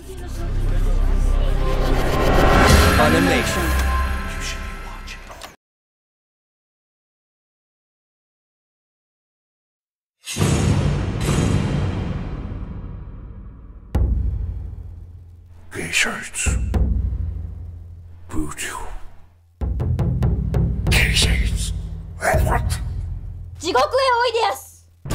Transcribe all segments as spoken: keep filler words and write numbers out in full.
Funimation. You should be watching. T-shirts. Voodoo. T-shirts. What? 地獄へおいでやす。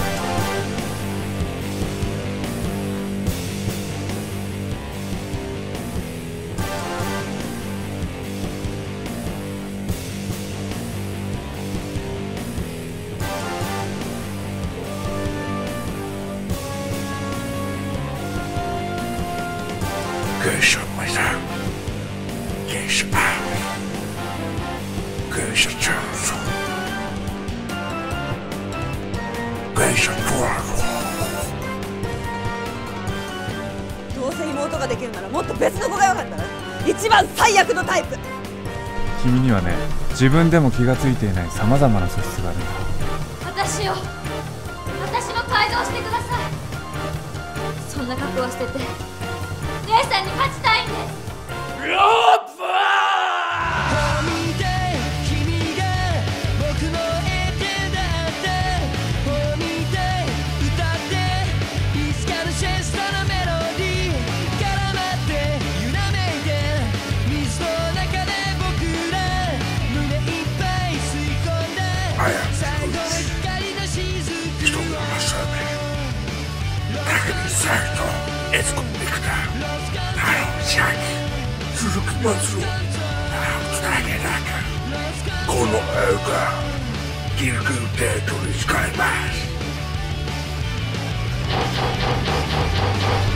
Geisha Mother. Geisha Power. Geisha Chance. Geisha Dragon. どうせ妹ができるならもっと別の子がよかったな。一番最悪のタイプ。 君にはね、自分でも気がついていないさまざまな素質があるんだ。 私を私の改造してください。そんな格好をしてて姉さんに勝ちたいんです。 ロープエスコンビクター、ハローシャキ、鈴木松郎、直樹だけだか。この映画、ギルギルデートに使います。